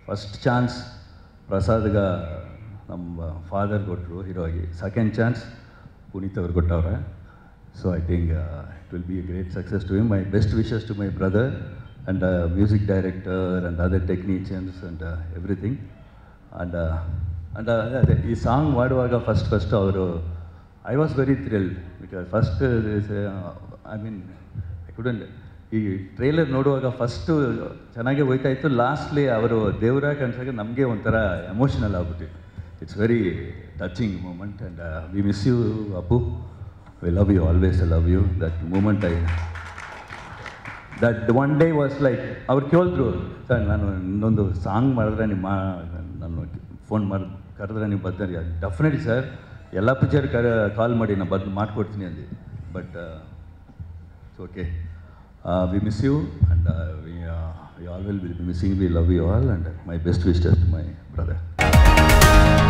First chance ಪ್ರಸಾದ್ಗೆ ನಮ್ಮ father ಕೊಟ್ಟರು hero ಆಗಿ, ಸೆಕೆಂಡ್ ಚಾನ್ಸ್ ಪುನೀತ್ ಅವ್ರು ಕೊಟ್ಟವ್ರೆ. So I think it will be a great success to him. My best wishes to my brother and music director and other technicians and everything. And ಅದೇ ಈ song ಮಾಡುವಾಗ first ಅವರು I was very thrilled because first I mean I couldn't ಈ trailer ನೋಡುವಾಗ first ಚೆನ್ನಾಗೇ ಹೋಯ್ತಾ ಇತ್ತು, lastly ಅವರು ದೇವರಾಗ ಕಾಣಿಸಾಗ ನಮಗೆ ಒಂಥರ ಎಮೋಷನಲ್ ಆಗ್ಬಿಟ್ಟಿತ್ತು. It's very touching moment and we miss you Appu, we love you, always I love you. That moment that one day was like ಅವ್ರು ಕೇಳಿದ್ರು, ಸರ್ ನಾನು ಇನ್ನೊಂದು ಸಾಂಗ್ ಮಾಡಿದ್ರೆ ನಾನು ಫೋನ್ ಕರೆದ್ರೆ ನೀವು ಬರ್ತಾರೆ. ಡೆಫಿನೆಟ್ಲಿ ಸರ್, ಎಲ್ಲ ಪಿಕ್ಚರ್ ಕಾಲ್ ಮಾಡಿ ನಾನು ಮಾಡಿಕೊಡ್ತೀನಿ ಅಂದು. But it's okay. We miss you and we all will be missing. We love you all and my best wishes to my brother.